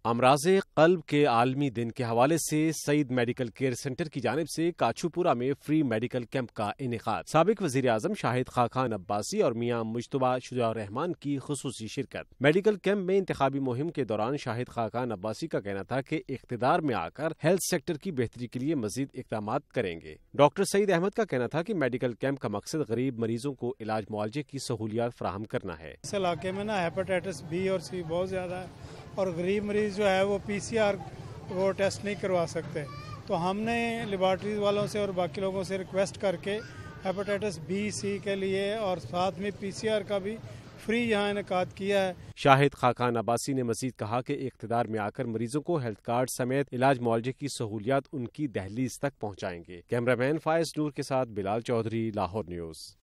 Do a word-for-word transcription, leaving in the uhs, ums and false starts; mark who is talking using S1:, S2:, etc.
S1: अमराज़े क़ल्ब के आलमी दिन के हवाले से सईद मेडिकल केयर सेंटर की जानिब से काछूपुरा में फ्री मेडिकल कैंप का इनेकाद। साबिक वज़ीर आज़म शाहिद खाकान अब्बासी और मियां मुज्तबा शुजा-उर-रहमान की खुसूसी शिरकत। मेडिकल कैंप में इंतखाबी मुहिम के दौरान शाहिद खाकान अब्बासी का कहना था कि इख्तिदार में आकर हेल्थ सेक्टर की बेहतरी के लिए मजीद इक़दामात करेंगे। डॉक्टर सईद अहमद का कहना था कि मेडिकल कैंप का मकसद गरीब मरीजों को इलाज मुआवजे की सहूलियात फराहम करना है।
S2: इस इलाके में ना हेपेटाइटिस बी और सी बहुत ज्यादा है और गरीब मरीज जो है वो पीसीआर वो टेस्ट नहीं करवा सकते, तो हमने लेबॉर्ट्रीज वालों से और बाकी लोगों से रिक्वेस्ट करके हेपेटाइटिस बी सी के लिए और साथ में पीसीआर का भी फ्री यहाँ इनेकाद किया है।
S1: शाहिद खाकान अब्बासी ने मजीद कहा कि इख्तिदार में आकर मरीजों को हेल्थ कार्ड समेत इलाज मुआवजे की सहूलियात उनकी दहलीज तक पहुँचाएंगे। कैमरामैन फायज नूर के साथ बिलाल चौधरी, लाहौर न्यूज़।